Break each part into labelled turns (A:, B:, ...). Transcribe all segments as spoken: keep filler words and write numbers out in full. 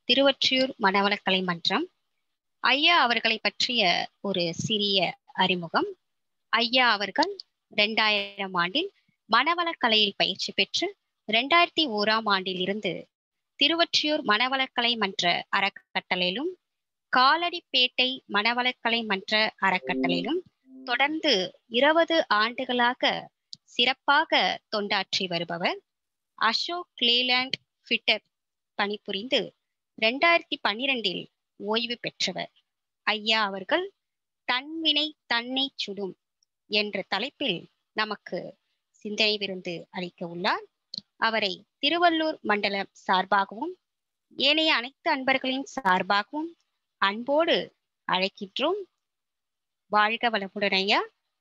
A: திருவொற்றியூர் மனவளக்கலை மன்றம். ஐயா அவர்களை பற்றிய ஒரு சிறிய அறிமுகம். ஐயா அவர்கள் இரண்டாயிரம் ஆண்டில் மனவளக்கலையில் பயிற்சி பெற்று இரண்டாயிரத்தி ஓராம் ஆண்டில் இருந்து திருவொற்றியூர் மனவளக்கலை மன்ற அறக்கட்டளையிலும் காலடிப்பேட்டை மனவளக்கலை மன்ற அறக்கட்டளையிலும் தொடர்ந்து இருபது ஆண்டுகளாக சிறப்பாக தொண்டாற்றி வருபவர். அசோக் லேலண்ட் ஃபிட்டர் பணிபுரிந்து இரண்டாயிரத்தி பன்னிரெண்டில் ஓய்வு பெற்றவர். ஐயா அவர்கள் தன்வினை தன்னை சுடும் என்ற தலைப்பில் நமக்கு சிந்தனை விருந்து அளிக்க உள்ளார். அவரை திருவள்ளூர் மண்டலம் சார்பாகவும் ஏனைய அனைத்து அன்பர்களின் சார்பாகவும் அன்போடு அழைக்கின்றோம். வாழ்க வளமுடன் ஐயா.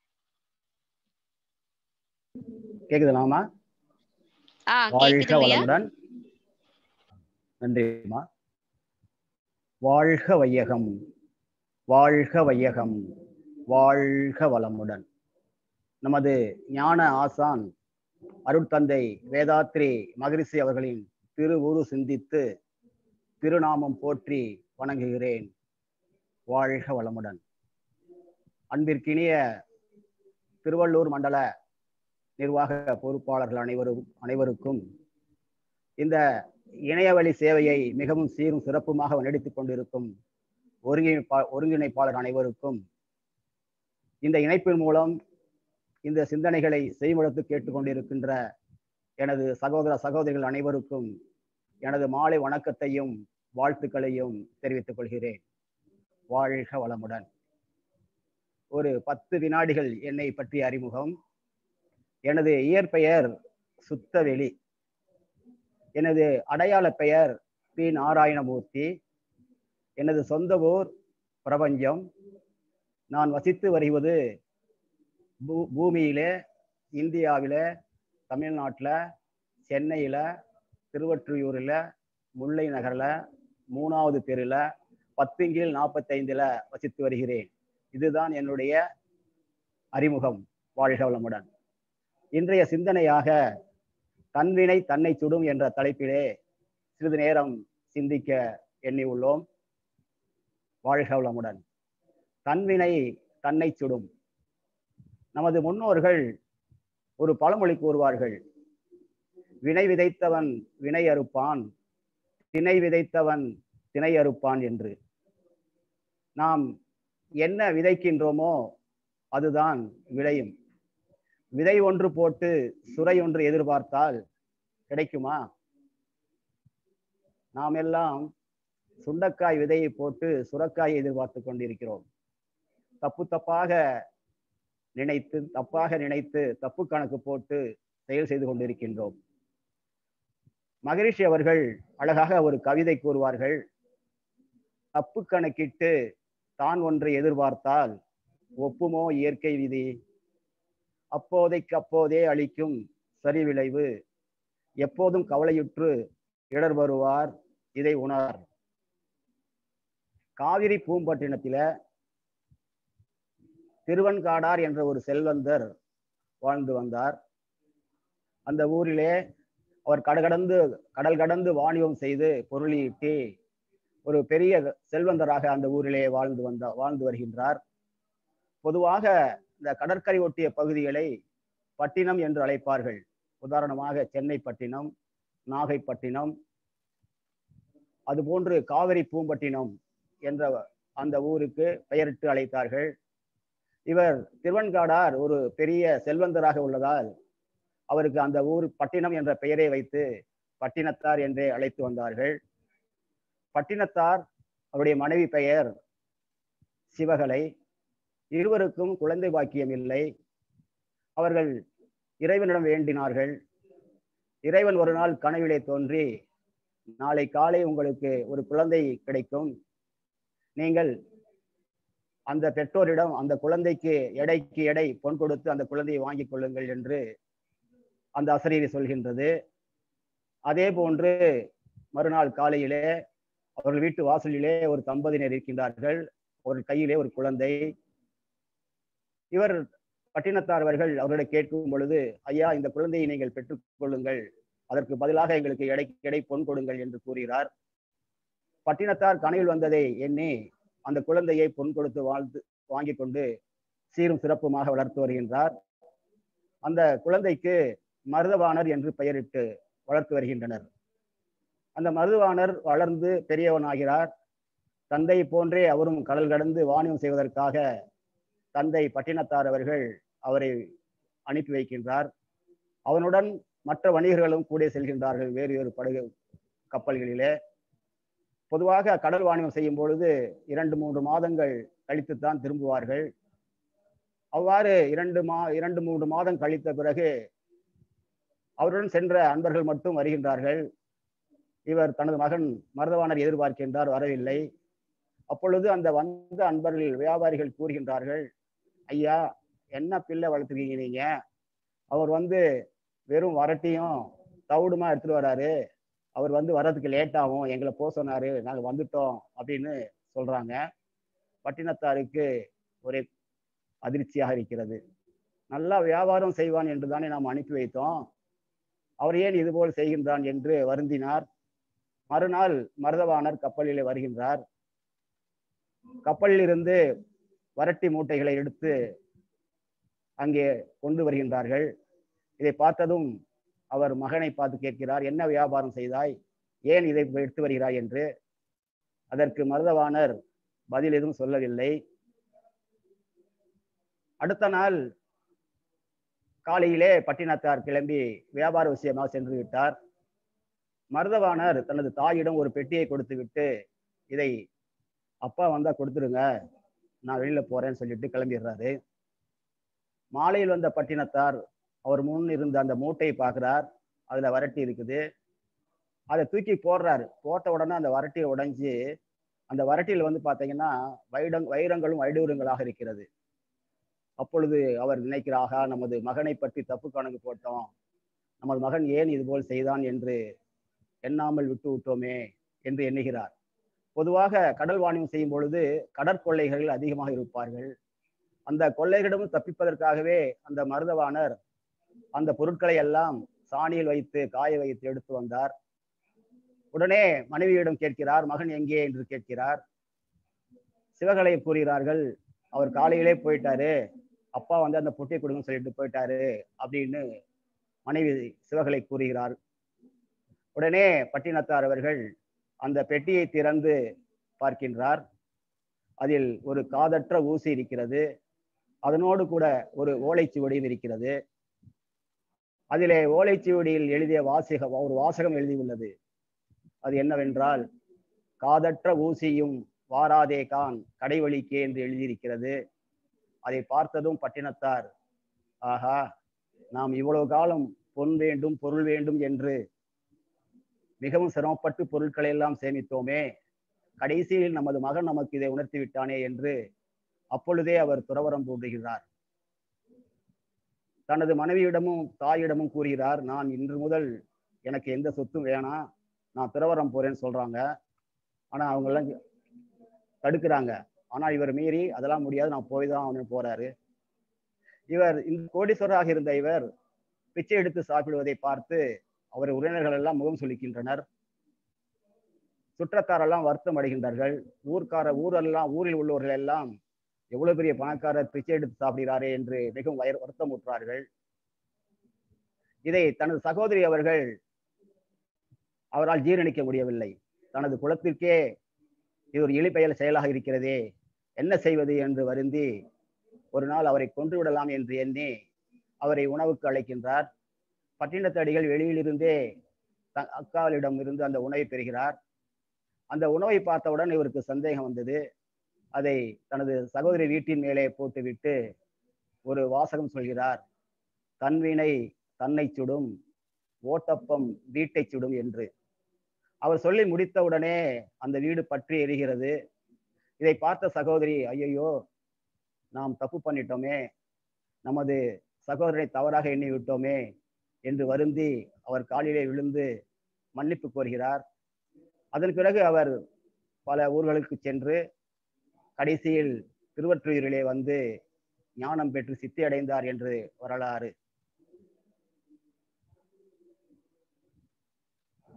B: கேக்குதுலாமா? வாழ்க வளமுடன். நன்றிமா. வாழ்க வையகம், வாழ்க வையகம், வாழ்க வளமுடன். நமது ஞான ஆசான் அருட்தந்தை வேதாத்ரி மகரிஷி அவர்களின் திருவுரு சிந்தித்து திருநாமம் போற்றி வணங்குகிறேன். வாழ்க வளமுடன். அன்பிற்கினிய திருவள்ளூர் மண்டல நிர்வாக பொறுப்பாளர்கள் அனைவரும் அனைவருக்கும் இந்த இணையவழி சேவையை மிகவும் சீரும் சிறப்புமாக நடித்துக் கொண்டிருக்கும் ஒருங்கிணைப்பா ஒருங்கிணைப்பாளர் அனைவருக்கும், இந்த இணைப்பின் மூலம் இந்த சிந்தனைகளை செய்முடத்து கேட்டுக்கொண்டிருக்கின்ற எனது சகோதர சகோதரிகள் அனைவருக்கும் எனது மாலை வணக்கத்தையும் வாழ்த்துக்களையும் தெரிவித்துக் கொள்கிறேன். வாழ்க வளமுடன். ஒரு பத்து வினாடிகள் என்னை பற்றிய அறிமுகம். எனது இயற்பெயர் சுத்தவெளி. எனது அடையாள பெயர் பி நாராயணமூர்த்தி. எனது சொந்த ஊர் பிரபஞ்சம். நான் வசித்து வருவது பூ பூமியிலே இந்தியாவில், தமிழ்நாட்டில், சென்னையில், திருவொற்றியூரில், முல்லை நகரில், மூணாவது தெருவில், பத்துங்கில் நாற்பத்தைந்தில் வசித்து வருகிறேன். இதுதான் என்னுடைய அறிமுகம். வாழ்க வளமுடன். இன்றைய சிந்தனையாக தன்வினை தன்னை சுடும் என்ற தலைப்பிலே சிறிது நேரம் சிந்திக்க எண்ணி உள்ளோம். வாழ்க வளமுடன். தன்வினை தன்னை சுடும். நமது முன்னோர்கள் ஒரு பழமொழி கூறுவார்கள், வினை விதைத்தவன் வினை அறுப்பான், திணை விதைத்தவன் திணை அறுப்பான் என்று. நாம் என்ன விதைக்கின்றோமோ அதுதான் விளையும். விதை ஒன்று போட்டு சுரை ஒன்று எதிர்பார்த்தால் கிடைக்குமா? நாம் எல்லாம் சுண்டக்காய் விதையை போட்டு சுரக்காயை எதிர்பார்த்து கொண்டிருக்கிறோம். தப்பு தப்பாக நினைத்து தப்பாக நினைத்து தப்பு கணக்கு போட்டு செயல் செய்து கொண்டிருக்கின்றோம். மகரிஷி அவர்கள் அழகாக ஒரு கவிதை கூறுவார்கள், தப்பு கணக்கிட்டு தான் ஒன்றை எதிர்பார்த்தால் ஒப்புமோ இயற்கை விதி, அப்போதைக்கு அப்போதே அளிக்கும் சரி விளைவு, எப்போதும் கவலையுற்று இடர் வருவார் இதை உணர். காவிரி பூம்பட்டினத்தில திருவன்காடார் என்ற ஒரு செல்வந்தர் வாழ்ந்து வந்தார். அந்த ஊரிலே அவர் கடகடந்து கடல் கடந்து வாணிபம் செய்து பொருளீட்டி ஒரு பெரிய செல்வந்தராக அந்த ஊரிலே வாழ்ந்து வந்த வாழ்ந்து வருகின்றார். பொதுவாக இந்த கடற்கரை ஒட்டிய பகுதிகளை பட்டினம் என்று அழைப்பார்கள். உதாரணமாக சென்னை பட்டினம், நாகைப்பட்டினம், அதுபோன்று காவிரி பூம்பட்டினம் என்ற அந்த ஊருக்கு பெயரிட்டு அழைத்தார்கள். இவர் திருவன்காடார் ஒரு பெரிய செல்வந்தராக உள்ளதால் அவருக்கு அந்த ஊர் பட்டினம் என்ற பெயரை வைத்து பட்டினத்தார் என்றே அழைத்து வந்தார்கள். பட்டினத்தார் அவருடைய மனைவி பெயர் சிவகலை. இருவருக்கும் குழந்தை பாக்கியம் இல்லை. அவர்கள் இறைவனிடம் வேண்டினார்கள். இறைவன் ஒரு நாள் கனவிலே தோன்றி, நாளை காலை உங்களுக்கு ஒரு குழந்தை கிடைக்கும், நீங்கள் அந்த பெற்றோரிடம் அந்த குழந்தைக்கு எடைக்கு எடை பொன் கொடுத்து அந்த குழந்தையை வாங்கிக் கொள்ளுங்கள் என்று அந்த அசரீரி சொல்கின்றது. அதே போன்று மறுநாள் காலையிலே அவர்கள் வீட்டு வாசலிலே ஒரு தம்பதியினர் இருக்கின்றார்கள். ஒரு கையிலே ஒரு குழந்தை. இவர் பட்டினத்தார் அவர்கள் அவர்களை கேட்கும் பொழுது, ஐயா, இந்த குழந்தையை நீங்கள் பெற்றுக் கொள்ளுங்கள், அதற்கு பதிலாக எங்களுக்கு எடை எடை பொன் கொடுங்கள் என்று கூறுகிறார். பட்டினத்தார் கனவில் வந்ததை எண்ணி அந்த குழந்தையை பொன் கொடுத்து வாழ்த்து வாங்கி கொண்டு சீரும் சிறப்புமாக வளர்த்து வருகின்றார். அந்த குழந்தைக்கு மருதவாணர் என்று பெயரிட்டு வளர்த்து வருகின்றனர். அந்த மருதவாணர் வளர்ந்து பெரியவனாகிறார். தந்தை போன்றே அவரும் கடல் கடந்து வாணிபம் செய்வதற்காக தந்தை பட்டினத்தார் அவர்கள் அவரை அனுப்பி வைக்கின்றார். அவனுடன் மற்ற வணிகர்களும் கூட செல்கின்றார்கள் வேறு வேறு படகு கப்பல்களிலே. பொதுவாக கடல் வாணிபம் செய்யும் பொழுது இரண்டு மூன்று மாதங்கள் கழித்துத்தான் திரும்புவார்கள். அவ்வாறு இரண்டு மா இரண்டு மூன்று மாதம் கழித்த பிறகு அவருடன் சென்ற அன்பர்கள் மட்டும் வருகின்றார்கள். இவர் தனது மகன் மருதவாணர் எதிர்பார்க்கின்றார், வரவில்லை. அப்பொழுது அந்த வந்த அன்பர்கள் வியாபாரிகள் கூறுகின்றார்கள், ஐயா என்ன பிள்ளை வளர்த்துருக்கீங்க நீங்க, அவர் வந்து வெறும் வரட்டியும் தவிடுமா எடுத்துட்டு வராரு, அவர் வந்து வர்றதுக்கு லேட் ஆகும், எங்களை போக சொன்னாரு, நாங்க வந்துட்டோம் அப்படின்னு சொல்றாங்க. பட்டினத்தாருக்கு ஒரே அதிர்ச்சியாக இருக்கிறது. நல்லா வியாபாரம் செய்வான் என்று தானே நாம் அனுப்பி வைத்தோம், அவர் ஏன் இதுபோல் செய்கின்றான் என்று வருந்தினார். மறுநாள் மருதவாணர் கப்பலிலே வருகின்றார். கப்பலில் இருந்து வரட்டி மூட்டைகளை எடுத்து அங்கே கொண்டு வருகின்றார்கள். இதை பார்த்ததும் அவர் மகனை பார்த்து கேட்கிறார், என்ன வியாபாரம் செய்தாய், ஏன் இதை எடுத்து வருகிறாய் என்று. அதற்கு மருதவாணர் பதில் எதுவும் சொல்லவில்லை. அடுத்த நாள் காலையிலே பட்டினத்தார் கிளம்பி வியாபார விஷயமாக சென்று விட்டார். மருதவாணர் தனது தாயிடம் ஒரு பெட்டியை கொடுத்து விட்டு, இதை அப்பா வந்தா கொடுத்துருங்க, நான் வெளியில போறேன்னு சொல்லிட்டு கிளம்பிடுறாரு. மாலையில் வந்த பட்டினத்தார் அவர் முன் இருந்த அந்த மூட்டையை பார்க்கிறார். அதுல வரட்டி இருக்குது. அதை தூக்கி போடுறாரு. போட்ட உடனே அந்த வரட்டியை உடைஞ்சு அந்த வரட்டியில் வந்து பார்த்தீங்கன்னா வைடங் வைரங்களும் வைடூரங்களாக இருக்கிறது. அப்பொழுது அவர் நினைக்கிறாக, நமது மகனை பற்றி தப்பு கணக்கு போட்டோம், நமது மகன் ஏன் இதுபோல் செய்தான் என்று எண்ணாமல் விட்டு விட்டோமே என்று எண்ணுகிறார். பொதுவாக கடல் வாணிபம் செய்யும் பொழுது கடற்கொள்ளைகள் அதிகமாக இருப்பார்கள். அந்த கொள்ளைகளிடம் தப்பிப்பதற்காகவே அந்த மருதவாணர் அந்த பொருட்களை எல்லாம் சாணியில் வைத்து காய வைத்து எடுத்து வந்தார். உடனே மனைவியிடம் கேட்கிறார், மகன் எங்கே என்று கேட்கிறார். சிவகலை கூறுகிறார்கள், அவர் காலையிலே போயிட்டாரு, அப்பா வந்து அந்த பொட்டியை கொடுங்கன்னு சொல்லிட்டு போயிட்டாரு அப்படின்னு மனைவி சிவகலை கூறுகிறார். உடனே பட்டினத்தார் அவர்கள் அந்த பெட்டியை திறந்து பார்க்கின்றார். அதில் ஒரு காதற்ற ஊசி இருக்கிறது. அதனோடு கூட ஒரு ஓலைச்சுவடியும் இருக்கிறது. அதிலே ஓலைச்சுவடியில் எழுதிய வாசகம் ஒரு வாசகம் எழுதியுள்ளது. அது என்னவென்றால், காதற்ற ஊசியும் வாராதே கான் கடைவழிக்கே என்று எழுதியிருக்கிறது. அதை பார்த்ததும் பட்டினத்தார், ஆஹா, நாம் இவ்வளவு காலம் பொன் வேண்டும் பொருள் வேண்டும் என்று மிகவும் சிரமப்பட்டு பொருட்களை எல்லாம் சேமித்தோமே, கடைசியில் நமது மகன் நமக்கு இதை உணர்த்தி விட்டானே என்று அப்பொழுதே அவர் துறவரம் பூண்டுகிறார். தனது மனைவியிடமும் தாயிடமும் கூறுகிறார், நான் இன்று முதல் எனக்கு எந்த சொத்தும் வேணாம், நான் துறவரம் போறேன்னு சொல்றாங்க. ஆனா அவங்க எல்லாம் தடுக்கிறாங்க. ஆனா இவர் மீறி அதெல்லாம் முடியாது, நான் போய் தான் அவனு போறாரு. இவர் இந்த கோடீஸ்வரராக இருந்த இவர் பிச்சை எடுத்து சாப்பிடுவதை பார்த்து அவர் உறவினர்கள் எல்லாம் முகம் சுளிக்கின்றனர். சுற்றத்தாரெல்லாம் வருத்தம் அடைகின்றார்கள். ஊர்க்கார ஊரெல்லாம் ஊரில் உள்ளவர்கள் எல்லாம் எவ்வளவு பெரிய பணக்காரர் பிச்சை எடுத்து சாப்பிடுகிறாரே என்று மிகவும் வயர் வருத்தம் உற்றார்கள். இதை தனது சகோதரி அவர்கள் அவரால் ஜீரணிக்க முடியவில்லை. தனது குலத்திற்கே இது ஒரு இழிபெயல் செயலாக இருக்கிறதே, என்ன செய்வது என்று வருந்தி ஒரு நாள் அவரை கொன்று விடலாம் என்று எண்ணி அவரை உணவுக்கு அழைக்கின்றார். பட்டினத்தடிகள் வெளியிலிருந்தே அக்காலிடம் இருந்து அந்த உணவை பெறுகிறார். அந்த உணவை பார்த்தவுடன் இவருக்கு சந்தேகம் வந்தது. அதை தனது சகோதரி வீட்டின் மேலே போட்டுவிட்டு ஒரு வாசகம் சொல்கிறார், தன்வினை தன்னை சுடும், ஓட்டப்பம் வீட்டை சுடும் என்று. அவர் சொல்லி முடித்தவுடனே அந்த வீடு பற்றி எரிகிறது. இதை பார்த்த சகோதரி, ஐயையோ நாம் தப்பு பண்ணிட்டோமே, நமது சகோதரனை தவறாக எண்ணி விட்டோமே என்று வருந்தி அவர் காலிலே விழுந்து மன்னிப்பு கோருகிறார். அதன் பிறகு அவர் பல ஊர்களுக்கு சென்று கடைசியில் திருவொற்றியூரிலே வந்து ஞானம் பெற்று சித்தி அடைந்தார் என்று வரலாறு.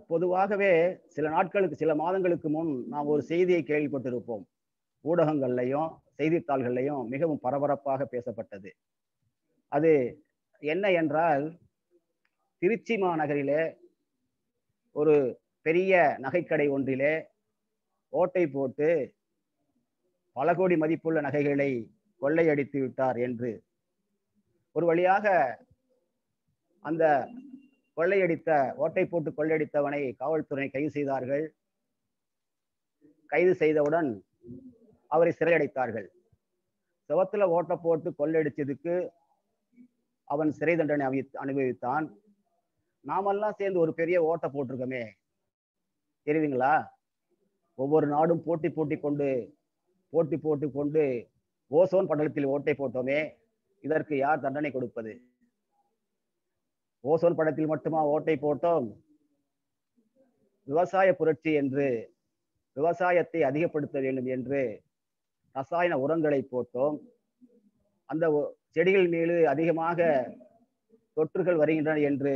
B: பொதுவாகவே சில நாட்களுக்கு சில மாதங்களுக்கு முன் நாம் ஒரு செய்தியை கேள்விப்பட்டிருப்போம். ஊடகங்கள்லையும் செய்தித்தாள்கள்லையும் மிகவும் பரபரப்பாக பேசப்பட்டது. அது என்ன என்றால், திருச்சி மாநகரிலே ஒரு பெரிய நகைக்கடை ஒன்றிலே ஓட்டை போட்டு பல கோடி மதிப்புள்ள நகைகளை கொள்ளையடித்து விட்டார் என்று. ஒரு வழியாக அந்த கொள்ளையடித்த ஓட்டை போட்டு கொள்ளையடித்தவனை காவல்துறை கைது செய்தார்கள். கைது செய்தவுடன் அவரை சிறையடைத்தார்கள். சுவத்துல ஓட்டை போட்டு கொள்ளையடிச்சதுக்கு அவன் சிறை தண்டனை அனுபவித்தான். நாமெல்லாம் சேர்ந்து ஒரு பெரிய ஓட்டை போட்டிருக்கோமே, தெரியுதுங்களா? ஒவ்வொரு நாடும் போட்டி போட்டி கொண்டு போட்டி போட்டு கொண்டு ஓசோன் படலத்தில் ஓட்டை போட்டோமே, இதற்கு யார் தண்டனை கொடுப்பது? ஓசோன் படத்தில் மட்டுமா ஓட்டை போட்டோம்? விவசாய புரட்சி என்று விவசாயத்தை அதிகப்படுத்த வேண்டும் என்று ரசாயன உரங்களை போட்டோம். அந்த செடிகள் மீது அதிகமாக தொற்றுகள் வருகின்றன என்று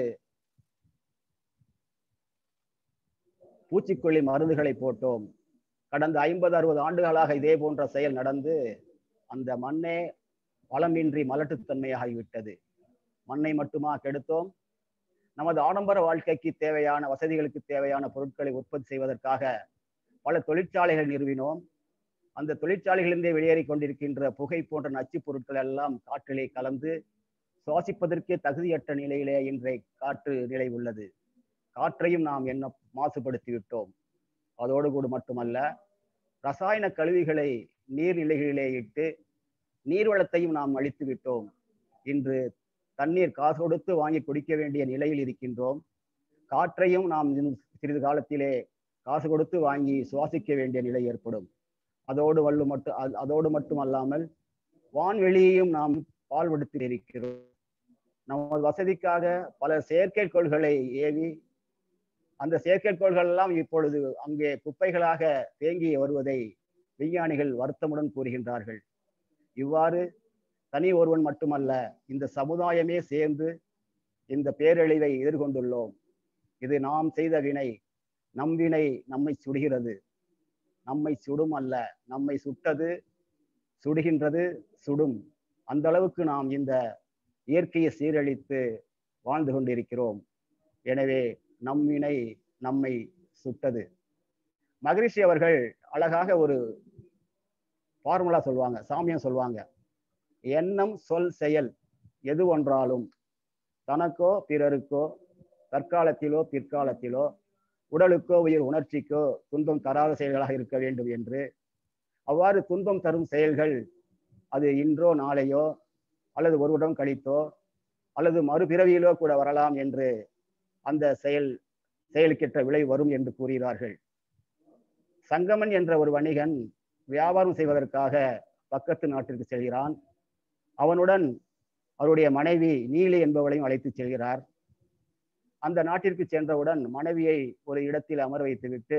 B: பூச்சிக்கொல்லி மருந்துகளை போட்டோம். கடந்த ஐம்பது அறுபது ஆண்டுகளாக இதே போன்ற செயல் நடந்து அந்த மண்ணே வளமின்றி மலட்டுத்தன்மையாகிவிட்டது. மண்ணை மட்டுமா கெடுத்தோம்? நமது ஆடம்பர வாழ்க்கைக்கு தேவையான வசதிகளுக்கு தேவையான பொருட்களை உற்பத்தி செய்வதற்காக பல தொழிற்சாலைகள் நிறுவினோம். அந்த தொழிற்சாலைகளிலிருந்தே வெளியேறி கொண்டிருக்கின்ற புகை போன்ற நச்சு பொருட்கள் எல்லாம் காற்றிலே கலந்து சுவாசிப்பதற்கே தகுதியற்ற நிலையிலே இன்றைய காற்று நிலை உள்ளது. காற்றையும் நாம் என்ன மாசுபடுத்தி விட்டோம். அதோடு கூட மட்டுமல்ல, ரசாயன கழிவுகளை நீர்நிலைகளிலே இட்டு நீர்வளத்தையும் நாம் அழித்து விட்டோம். இன்று தண்ணீர் காசு கொடுத்து வாங்கி குடிக்க வேண்டிய நிலையில் இருக்கின்றோம். காற்றையும் நாம் சிறிது காலத்திலே காசு கொடுத்து வாங்கி சுவாசிக்க வேண்டிய நிலை ஏற்படும். அதோடு வல்லு மட்டும் அதோடு மட்டுமல்லாமல் வான்வெளியையும் நாம் பாழ்படுத்தி இருக்கிறோம். நமது வசதிக்காக பல செயற்கைக்கோள்களை ஏவி அந்த செயற்கைக்கோள்கள் எல்லாம் இப்பொழுது அங்கே குப்பைகளாக தேங்கி வருவதை விஞ்ஞானிகள் வருத்தமுடன் கூறுகின்றார்கள். இவ்வாறு தனி ஒருவன் மட்டுமல்ல, இந்த சமுதாயமே சேர்ந்து இந்த பேரழிவை எதிர்கொண்டுள்ளோம். இது நாம் செய்த வினை. நம் வினை நம்மை சுடுகிறது. நம்மை சுடும் அல்ல, நம்மை சுட்டது, சுடுகின்றது, சுடும். அந்த அளவுக்கு நாம் இந்த இயற்கையை சீரழித்து வாழ்ந்து கொண்டிருக்கிறோம். எனவே நம் வினை நம்மை சுட்டது. மகரிஷி அவர்கள் அழகாக ஒரு ஃபார்முலா சொல்லுவாங்க, சாமியம் சொல்லுவாங்க. எண்ணம், சொல், செயல் எது ஒன்றாலும் தனக்கோ பிறருக்கோ தற்காலத்திலோ பிற்காலத்திலோ உடலுக்கோ உயிர் உணர்ச்சிக்கோ துன்பம் தராத செயல்களாக இருக்க வேண்டும் என்று. அவ்வாறு துன்பம் தரும் செயல்கள் அது இன்றோ நாளையோ அல்லது ஒரு வருடம் கழித்தோ அல்லது மறுபிறவியிலோ கூட வரலாம் என்று அந்த செயல் செயலுக்கேற்ற விளைவு வரும் என்று கூறுகிறார்கள். சங்கமன் என்ற ஒரு வணிகன் வியாபாரம் செய்வதற்காக பக்கத்து நாட்டிற்கு செல்கிறான். அவனுடன் அவருடைய மனைவி நீலி என்பவளையும் அழைத்து செல்கிறார். அந்த நாட்டிற்கு சென்றவுடன் மனைவியை ஒரு இடத்தில் அமர வைத்துவிட்டு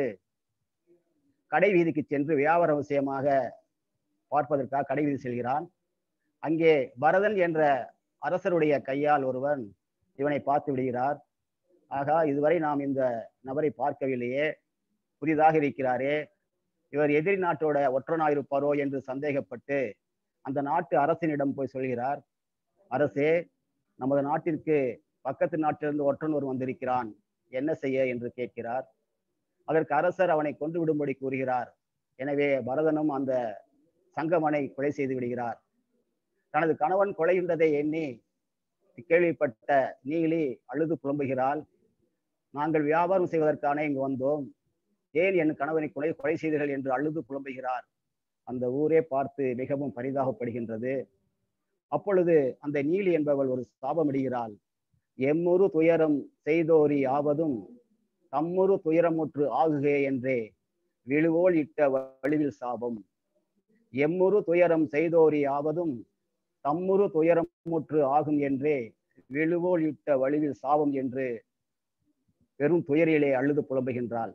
B: கடை வீதிக்கு சென்று வியாபார விஷயமாக பார்ப்பதற்காக கடை வீதி செல்கிறான். அங்கே பரதன் என்ற அரசருடைய கையால் ஒருவன் இவனை பார்த்து விடுகிறார். ஆகா, இதுவரை நாம் இந்த நபரை பார்க்கவில்லையே, புதிதாக இருக்கிறாரே, இவர் எதிரி நாட்டோட ஒற்றனாயிருப்பாரோ என்று சந்தேகப்பட்டு அந்த நாட்டு அரசனிடம் போய் சொல்கிறார். அரசே, நமது நாட்டிற்கு பக்கத்து நாட்டிலிருந்து ஒற்றன் ஒரு வந்திருக்கிறான், என்ன செய்ய என்று கேட்கிறார். அதற்கு அரசர் அவனை கொண்டு விடும்படி கூறுகிறார். எனவே பரதனும் அந்த சங்கமனை கொலை செய்து விடுகிறார். தனது கணவன் கொலைகின்றதை எண்ணி கேள்விப்பட்ட நீலி அழுது புலம்புகிறாள். நாங்கள் வியாபாரம் செய்வதற்கான இங்கு வந்தோம், ஏன் என் கணவனை கொலை கொலை செய்தீர்கள் என்று அழுது புலம்புகிறார். அந்த ஊரே பார்த்து மிகவும் பரிதாபப்படுகின்றது. அப்பொழுது அந்த நீலி என்பவள் ஒரு சாபமிடுகிறாள். எம்முறு துயரம் செய்தோரி ஆவதும் தம்முறு துயரமுற்று ஆகுகே என்றே விழுவோல் இட்ட வழிவில் சாபம். எம்முறு துயரம் செய்தோரி ஆவதும் தம்முறு துயரமுற்று ஆகும் என்றே விழுவோல் இட்ட வழிவில் சாபம் என்று பெரும் துயரிலே அழுது புலம்புகின்றாள்.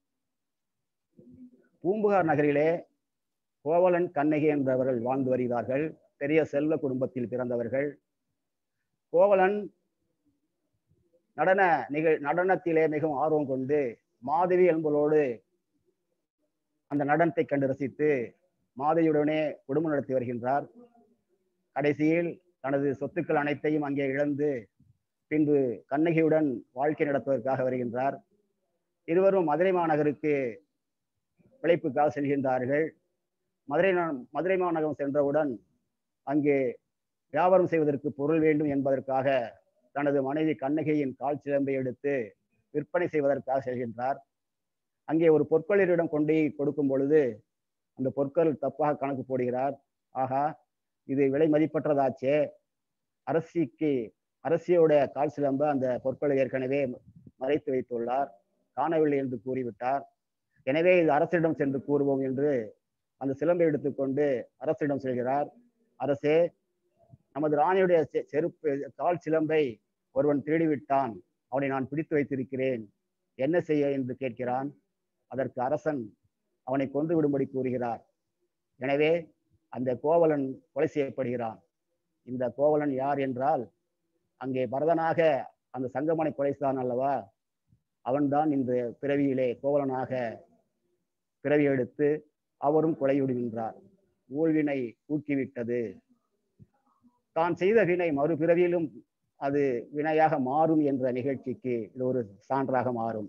B: பூம்புகார் நகரிலே கோவலன், கண்ணகி என்பவர்கள் வாழ்ந்து வருகிறார்கள். பெரிய செல்வ குடும்பத்தில் பிறந்தவர்கள். கோவலன் நடன நிகழ் நடனத்திலே மிகவும் ஆர்வம் கொண்டு மாதவி என்பவளோடு அந்த நடனத்தை கண்டு ரசித்து மாதவியுடனே குடும்பம் நடத்தி வருகின்றார். கடைசியில் தனது சொத்துக்கள் அனைத்தையும் அங்கே இழந்து பின்பு கண்ணகியுடன் வாழ்க்கை நடத்துவதற்காக வருகின்றார். இருவரும் மதுரை மாநகருக்கு பிழைப்புக்காக செல்கின்றார்கள். மதுரை மதுரை மாநகரம் சென்றவுடன் அங்கே வியாபாரம் செய்வதற்கு பொருள் வேண்டும் என்பதற்காக தனது மனைவி கண்ணகியின் கால் சிலம்பை எடுத்து விற்பனை செய்வதற்காக செல்கின்றார். அங்கே ஒரு பொற்கொள்ளரிடம் கொண்டு கொடுக்கும் பொழுது அந்த பொற்கள் தப்பாக கணக்கு போடுகிறார். ஆகா, இது விலை மதிப்பற்றதாச்சே, அரசிக்கு அரசியோட கால் சிலம்ப அந்த பொற்களை ஏற்கனவே மறைத்து வைத்துள்ளார், காணவில்லை என்று கூறிவிட்டார். எனவே இது அரசிடம் சென்று கூறுவோம் என்று அந்த சிலம்பை எடுத்துக்கொண்டு அரசிடம் செல்கிறார். அரசே, நமது ராணியுடைய செருப்பு கால் சிலம்பை ஒருவன் திருடிவிட்டான், அவனை நான் பிடித்து வைத்திருக்கிறேன், என்ன செய்ய என்று கேட்கிறான். அதற்கு அரசன் அவனை கொன்று விடும்படி கூறுகிறார். எனவே அந்த கோவலன் கொலை செய்யப்படுகிறான். இந்த கோவலன் யார் என்றால், அங்கே பரதனாக அந்த சங்கமனை கொலை செய்தான் அல்லவா, அவன்தான் இந்த பிறவியிலே கோவலனாக பிறவி எடுத்து அவரும் கொலையுடுகின்றார். ஊழ்வினை ஊக்கிவிட்டது. தான் செய்த வினை மறுபிறவியிலும் அது வினையாக மாறும் என்ற நிகழ்ச்சிக்கு இது ஒரு சான்றாக மாறும்.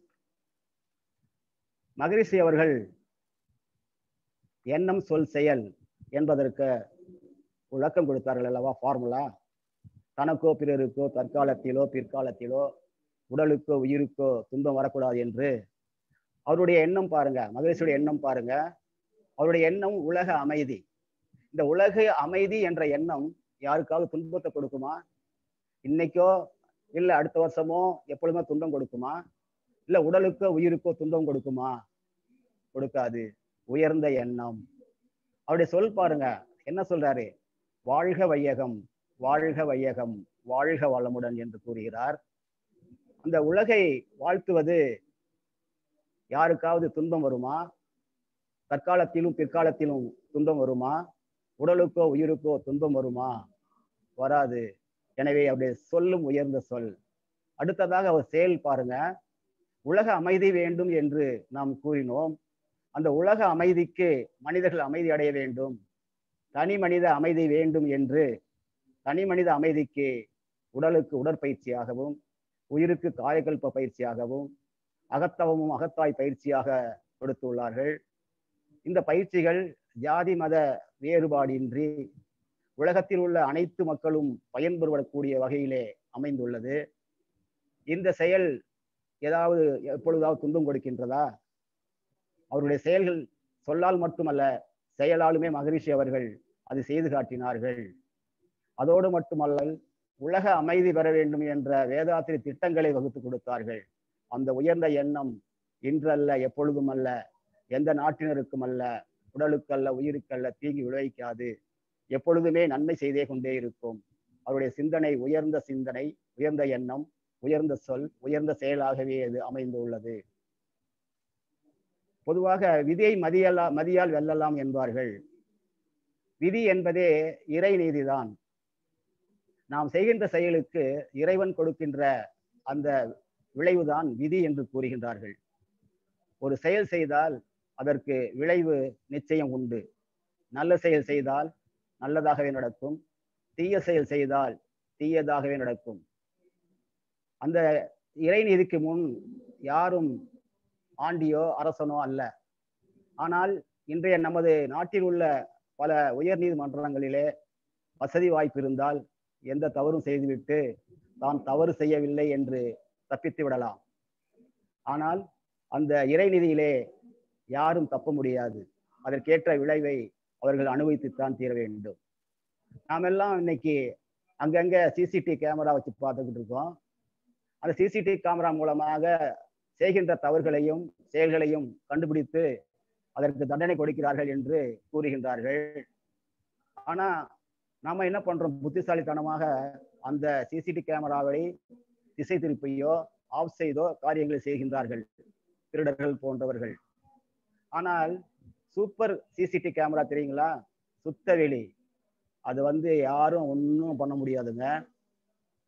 B: மகரிஷி அவர்கள் எண்ணம் சொல் செயல் என்பதற்கு விளக்கம் கொடுத்தார்கள் அல்லவா, ஃபார்முலா. தனக்கோ பிறருக்கோ தற்காலத்திலோ பிற்காலத்திலோ உடலுக்கோ உயிருக்கோ துன்பம் வரக்கூடாது என்று அவருடைய எண்ணம் பாருங்க, மகரிஷியுடைய எண்ணம் பாருங்க. அவருடைய எண்ணம் உலக அமைதி. இந்த உலக அமைதி என்ற எண்ணம் யாருக்காவது துன்பத்தை கொடுக்குமா? இன்னைக்கோ இல்லை அடுத்த வருஷமோ எப்பொழுதுமே துன்பம் கொடுக்குமா? இல்லை உடலுக்கோ உயிருக்கோ துன்பம் கொடுக்குமா? கொடுக்காது. உயர்ந்த எண்ணம். அவருடைய சொல் பாருங்க, என்ன சொல்றாரு? வாழ்க வையகம், வாழ்க வையகம், வாழ்க வளமுடன் என்று கூறுகிறார். அந்த உலகை வாழ்த்துவது யாருக்காவது துன்பம் வருமா? தற்காலத்திலும் பிற்காலத்திலும் துன்பம் வருமா? உடலுக்கோ உயிருக்கோ துன்பம் வருமா? வராது. எனவே அவருடைய சொல்லும் உயர்ந்த சொல். அடுத்ததாக அவர் செயல் பாருங்க. உலக அமைதி வேண்டும் என்று நாம் கூறினோம். அந்த உலக அமைதிக்கு மனிதர்கள் அமைதி அடைய வேண்டும், தனி மனித அமைதி வேண்டும் என்று தனி மனித அமைதிக்கு உடலுக்கு உடற்பயிற்சியாகவும் உயிருக்கு காயகல்ப பயிற்சியாகவும் அகத்தவமும் அகத்தாய் பயிற்சியாக கொடுத்துள்ளார்கள். இந்த பயிற்சிகள் ஜாதி மத வேறுபாடின்றி உலகத்தில் உள்ள அனைத்து மக்களும் பயன்பெறக்கூடிய வகையிலே அமைந்துள்ளது. இந்த செயல் ஏதாவது எப்பொழுதாவது துன்பம் கொடுக்கின்றதா? அவருடைய செயல்கள் சொல்லால் மட்டுமல்ல, செயலாலுமே மகரிஷி அவர்கள் அது செய்து காட்டினார்கள். அதோடு மட்டுமல்ல, உலக அமைதி பெற வேண்டும் என்ற வேதாத்திரி திட்டங்களை வகுத்து கொடுத்தார்கள். அந்த உயர்ந்த எண்ணம் இன்றல்ல எப்பொழுதும் அல்ல, எந்த நாட்டினருக்கும் அல்ல, உடலுக்கல்ல உயிருக்கல்ல தீங்கி விளைவிக்காது, எப்பொழுதுமே நன்மை செய்தே கொண்டே இருக்கும். அவருடைய சிந்தனை உயர்ந்த சிந்தனை, உயர்ந்த எண்ணம், உயர்ந்த சொல், உயர்ந்த செயலாகவே அது அமைந்துள்ளது. பொதுவாக விதியை மதியல்லா மதியால் வெல்லலாம் என்பார்கள். விதி என்பதே இறை நீதிதான். நாம் செய்கின்ற செயலுக்கு இறைவன் கொடுக்கின்ற அந்த விளைவுதான் விதி என்று கூறுகின்றார்கள். ஒரு செயல் செய்தால் அதற்கு விளைவு நிச்சயம் உண்டு. நல்ல செயல் செய்தால் நல்லதாகவே நடக்கும், தீய செயல் செய்தால் தீயதாகவே நடக்கும். அந்த இறை நீதிக்கு முன் யாரும் ஆண்டியோ அரசனோ அல்ல. ஆனால் இன்றைய நமது நாட்டில் உள்ள பல உயர் நீதிமன்றங்களிலே வசதி வாய்ப்பு இருந்தால் எந்த தவறும் செய்துவிட்டு தான் தவறு செய்யவில்லை என்று தப்பித்து விடலாம். ஆனால் அந்த இறைநிதியிலே யாரும் தப்ப முடியாது. அதற்கேற்ற விளைவை அவர்கள் அனுபவித்துத்தான் தீர வேண்டும். நாம் எல்லாம் இன்னைக்கு அங்கங்க சிசிடிவி கேமரா வச்சு பார்த்துக்கிட்டு இருக்கோம். அந்த சிசிடிவி கேமரா மூலமாக செய்கின்ற தவறுகளையும் செயல்களையும் கண்டுபிடித்து அதற்கு தண்டனை கொடுக்கிறார்கள் என்று கூறுகின்றார்கள். ஆனா நாம என்ன பண்றோம்? புத்திசாலித்தனமாக அந்த சிசிடிவி கேமராவை திசை திருப்பியோ ஆஃப் செய்தோ காரியங்களை செய்கின்றார்கள் திருடர்கள் போன்றவர்கள். ஆனால் சூப்பர் சிசிடிவி கேமரா தெரியுங்களா? சுத்தவெளி. அது வந்து யாரும் ஒன்றும் பண்ண முடியாதுங்க.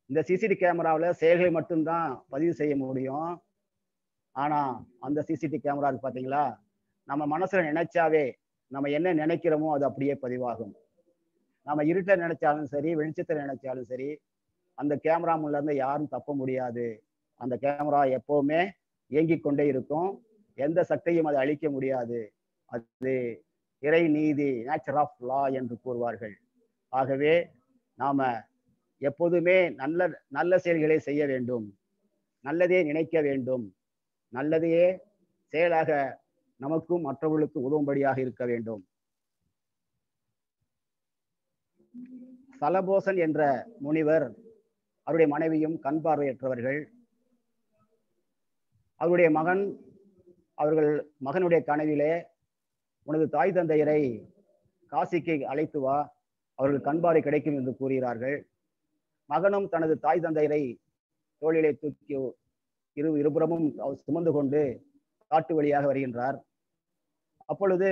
B: இந்த சிசிடி கேமராவில் செயல்களை மட்டும்தான் பதிவு செய்ய முடியும். ஆனா அந்த சிசிடி கேமரா இருக்கு பாத்தீங்களா, நம்ம மனசுல நினைச்சாவே நம்ம என்ன நினைக்கிறோமோ அது அப்படியே பதிவாகும். நம்ம இருட்ட நினைச்சாலும் சரி, வெளிச்சத்தை நினைச்சாலும் சரி, அந்த கேமரா முன்ன இருந்து யாரும் தப்ப முடியாது. அந்த கேமரா எப்பவுமே இயங்கிக் கொண்டே இருக்கும். எந்த சக்தியும் அதை அழிக்க முடியாது. அது இறை நீதி, நேச்சர் ஆஃப் லா என்று கூறுவார்கள். ஆகவே நாம எப்போதுமே நல்ல நல்ல செயல்களை செய்ய வேண்டும், நல்லதே நினைக்க வேண்டும், நல்லதையே செயலாக நமக்கும் மற்றவர்களுக்கும் உதவும்படியாக இருக்க வேண்டும். சலபோசன் என்ற முனிவர், அவருடைய மனைவியும் கண் பார்வையற்றவர்கள். அவருடைய மகன் அவர்கள் மகனுடைய கனவிலே, உனது தாய் தந்தையரை காசிக்கு அழைத்து வா, அவர்கள் கண்பார்வை கிடைக்கும் என்று கூறுகிறார்கள். மகனும் தனது தாய் தந்தையரை தோளிலே தூக்கி இரு இருபுறமும் சுமந்து கொண்டு காட்டு வழியாக வருகின்றார். அப்பொழுது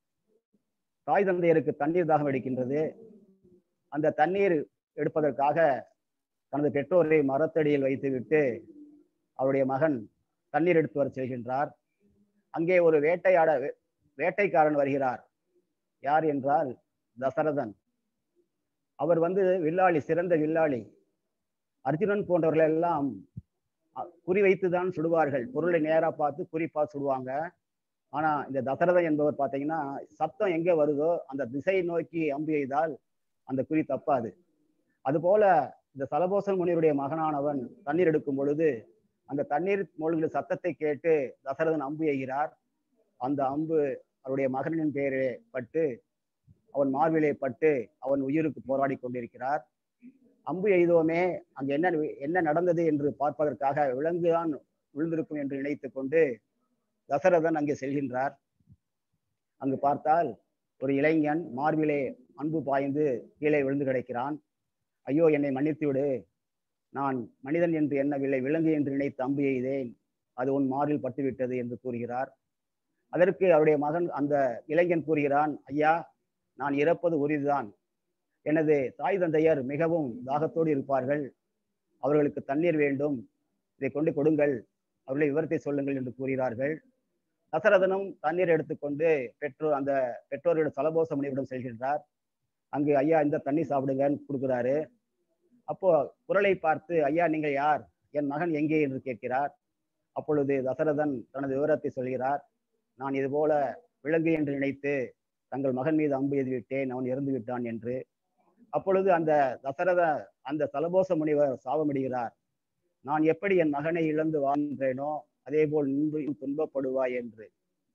B: தாய் தந்தையருக்கு தண்ணீர் தாகம் எடுக்கின்றது. அந்த தண்ணீர் எடுப்பதற்காக தனது பெற்றோரை மரத்தடியில் வைத்துவிட்டு அவருடைய மகன் தண்ணீர் எடுத்து வர செல்கின்றார். அங்கே ஒரு வேட்டையாட வேட்டைக்காரன் வருகிறார். யார் என்றால் தசரதன். அவர் வந்து வில்லாளி, சிறந்த வில்லாளி. அர்ஜுனன் போன்றவர்கள் எல்லாம் குறி வைத்துதான் சுடுவார்கள். பொருளை நேரா பார்த்து குறிப்பா சுடுவாங்க. ஆனா இந்த தசரதன் என்பவர் பார்த்தீங்கன்னா, சத்தம் எங்கே வருதோ அந்த திசையை நோக்கி அம்பு எய்தால் அந்த குறி தப்பாது. அதுபோல இந்த சலபோசன் முனிவருடைய மகனானவன் தண்ணீர் எடுக்கும் பொழுது அந்த தண்ணீர் மூழ்கிற சத்தத்தை கேட்டு தசரதன் அம்பு எய்கிறார். அந்த அம்பு அவருடைய மகனின் பெயரே பட்டு அவன் மார்பிலே பட்டு அவன் உயிருக்கு போராடி கொண்டிருக்கிறார். அம்பு எய்தோமே அங்கு என்ன என்ன நடந்தது என்று பார்ப்பதற்காக விலங்குதான் விழுந்திருக்கும் என்று நினைத்து கொண்டு தசரதன் அங்கே செல்கின்றார். அங்கு பார்த்தால் ஒரு இளைஞன் மார்பிலே அம்பு பாய்ந்து கீழே விழுந்து கிடக்கிறான். ஐயோ, என்னை மன்னித்து விடு, நான் மனிதன் என்று எண்ணவில்லை, விலங்கு என்று நினைத்து அம்பு எய்தேன், அது உன் மார்பில் பட்டுவிட்டது என்று கூறுகிறார். அதற்கு அவருடைய மகன் அந்த இளைஞன் கூறுகிறான், ஐயா, நான் இறப்பது உறுதிதான். எனது தாய் தந்தையர் மிகவும் தாகத்தோடு இருப்பார்கள், அவர்களுக்கு தண்ணீர் வேண்டும், இதை கொண்டு கொடுங்கள், அவர்களை விவரத்தை சொல்லுங்கள் என்று கூறுகிறார்கள். தசரதனும் தண்ணீர் எடுத்துக்கொண்டு பெற்றோர் அந்த பெற்றோரிடம் சலபோச முனிவரிடம் செல்கின்றார். அங்கு ஐயா இந்த தண்ணீர் சாப்பிடுங்கன்னு கொடுக்குறாரு. அப்போ குரலை பார்த்து, ஐயா நீங்கள் யார், என் மகன் எங்கே என்று கேட்கிறார். அப்பொழுது தசரதன் தனது விவரத்தை சொல்கிறார். நான் இது போல விலங்கு என்று நினைத்து தங்கள் மகன் மீது அம்பு எய்து விட்டேன், அவன் இறந்து விட்டான் என்று. அப்பொழுது அந்த தசரத அந்த சலபோச முனிவர் சாபமிடுகிறார். நான் எப்படி என் மகனை இழந்து வாழ்கின்றேனோ அதே போல் நின்று துன்பப்படுவாய் என்று.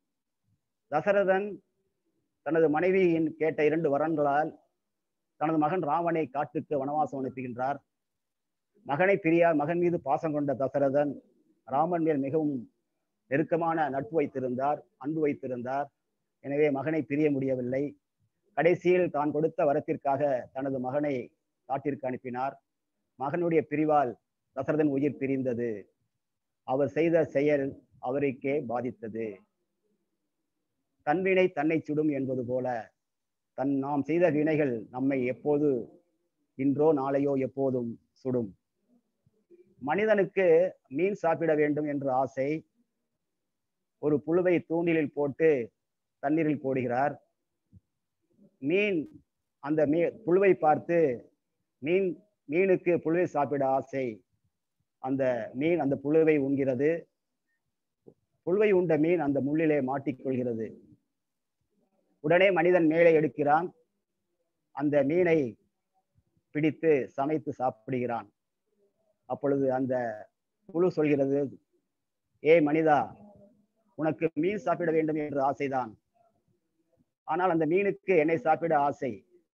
B: தசரதன் தனது மனைவியின் கேட்ட இரண்டு வரன்களால் தனது மகன் ராமனை காட்டுக்கு வனவாசம் அனுப்புகின்றார். மகனை பிரியார் மகன் மீது பாசம் கொண்ட தசரதன் ராமன் மேல் மிகவும் நெருக்கமான நட்பு வைத்திருந்தார், அன்பு வைத்திருந்தார். எனவே மகனை பிரிய முடியவில்லை. கடைசியில் தான் கொடுத்த வரத்திற்காக தனது மகனை காட்டிற்கு அனுப்பினார். மகனுடைய பிரிவால் தசரதன் உயிர் பிரிந்தது. அவர் செய்த செயல் அவருக்கே பாதித்தது. தன்வினை தன்னை சுடும் என்பது போல தன் நாம் செய்த வினைகள் நம்மை எப்போது இன்றோ நாளையோ எப்போதும் சுடும். மனிதனுக்கு மீன் சாப்பிட வேண்டும் என்ற ஆசை. ஒரு புழுவை தூண்டிலில் போட்டு தண்ணீரில் போடுகிறார். மீன் அந்த மீ புழுவை பார்த்து மீன் மீனுக்கு புழுவை சாப்பிட ஆசை. அந்த மீன் அந்த புழுவை உண்கிறது. புழுவை உண்ட மீன் அந்த முள்ளிலே மாட்டிக்கொள்கிறது. உடனே மனிதன் மேலே எடுக்கிறான். அந்த மீனை பிடித்து சமைத்து சாப்பிடுகிறான். அப்பொழுது அந்த புழு சொல்கிறது, ஏ மனிதா, உனக்கு மீன் சாப்பிட வேண்டும் என்ற ஆசைதான், ஆனால் அந்த மீனுக்கு என்னை சாப்பிட ஆசை.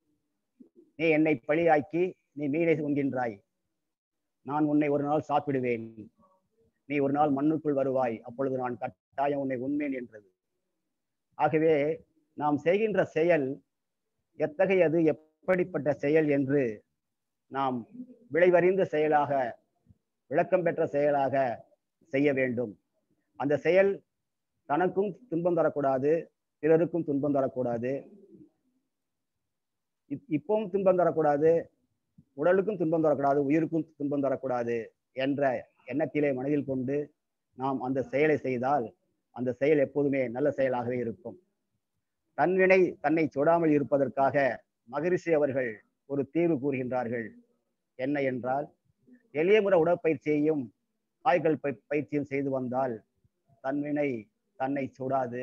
B: நீ என்னை பழியாக்கி நீ மீனை உண்கின்றாய். நான் உன்னை ஒரு நாள் சாப்பிடுவேன். நீ ஒரு நாள் மண்ணுக்குள் வருவாய். அப்பொழுது நான் கட்டாயம் உன்னை உண்மேன் என்றது. ஆகவே நாம் செய்கின்ற செயல் எத்தகையது, எப்படிப்பட்ட செயல் என்று நாம் விளைவறிந்த செயலாக, விளக்கம் பெற்ற செயலாக செய்ய வேண்டும். அந்த செயல் தனக்கும் துன்பம் தரக்கூடாது, பிறருக்கும் துன்பம் தரக்கூடாது. இப்பவும் துன்பம் தரக்கூடாது, உடலுக்கும் துன்பம் தரக்கூடாது, உயிருக்கும் துன்பம் தரக்கூடாது என்ற எண்ணத்திலே மனதில் கொண்டு நாம் அந்த செயலை செய்தால் அந்த செயல் எப்போதுமே நல்ல செயலாகவே இருக்கும். தன்வினை தன்னை சுடாமல் இருப்பதற்காக மகரிஷி அவர்கள் ஒரு தீர்வு கூறுகின்றார்கள். என்ன என்றால், எளிய முறை உடற்பயிற்சியையும் காய்கள் பயிற்சியும் செய்து வந்தால் தன்வினை தன்னை சுடாது.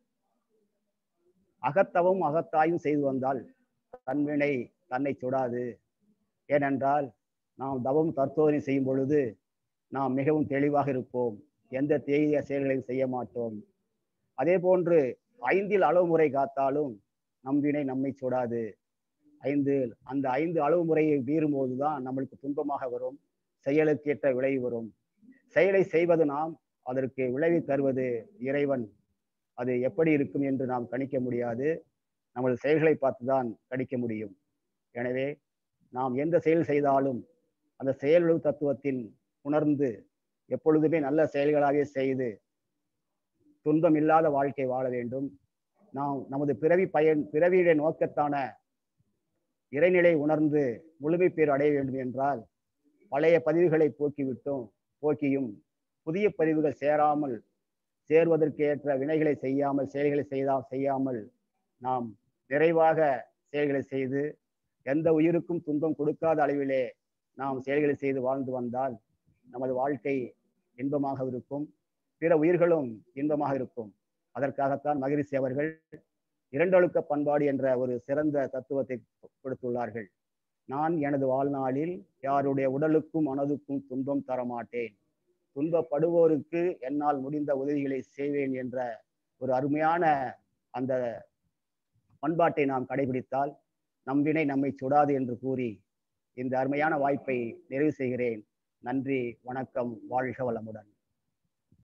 B: அகத்தவும் அகத்தாயும் செய்து வந்தால் தன்வினை தன்னை சுடாது. ஏனென்றால் நாம் தவம் தற்சோதனை செய்யும் பொழுது நாம் மிகவும் தெளிவாக இருப்போம், எந்த தீய செயல்களையும் செய்ய மாட்டோம். அதே போன்று ஐந்தில் அளவு முறை காத்தாலும் நம்பினை நம்மை சுடாது. ஐந்து அந்த ஐந்து அளவு முறையை மீறும் போதுதான் நம்மளுக்கு துன்பமாக வரும், செயலுக்கு ஏற்ற விளைவு வரும். செயலை செய்வது நாம், அதற்கு விளைவை தருவது இறைவன். அது எப்படி இருக்கும் என்று நாம் கணிக்க முடியாது, நமது செயல்களை பார்த்துதான் கணிக்க முடியும். எனவே நாம் எந்த செயல் செய்தாலும் அந்த செயலுழவு தத்துவத்தின் உணர்ந்து எப்பொழுதுமே நல்ல செயல்களாகவே செய்து துன்பம் இல்லாத வாழ்க்கை வாழ வேண்டும். நாம் நமது பிறவி பயன் பிறவியுடைய நோக்கத்தான இறைநிலை உணர்ந்து முழுமை பேர் அடைய வேண்டும் என்றால் பழைய பதிவுகளை போக்கிவிட்டும் போக்கியும் புதிய பதிவுகள் சேராமல் சேர்வதற்கு ஏற்ற வினைகளை செய்யாமல் செயல்களை செய்தா செய்யாமல் நாம் நிறைவாக செயல்களை செய்து எந்த உயிருக்கும் துன்பம் கொடுக்காத அளவிலே நாம் செயல்களை செய்து வாழ்ந்து வந்தால் நமது வாழ்க்கை இன்பமாக இருக்கும், பிற உயிர்களும் இன்பமாக இருக்கும். அதற்காகத்தான் மகரிஷி அவர்கள் இரண்டொழுக்க பண்பாடு என்ற ஒரு சிறந்த தத்துவத்தை கொடுத்துள்ளார்கள். நான் எனது வாழ்நாளில் யாருடைய உடலுக்கும் மனதுக்கும் துன்பம் தரமாட்டேன், துன்பப்படுவோருக்கு என்னால் முடிந்த உதவிகளை செய்வேன் என்ற ஒரு அருமையான அந்த பண்பாட்டை நாம் கடைபிடித்தால் நம்பினை நம்மை சுடாது என்று கூறி இந்த அருமையான வாய்ப்பை நிறைவு செய்கிறேன். நன்றி, வணக்கம், வாழ்க வளமுடன்.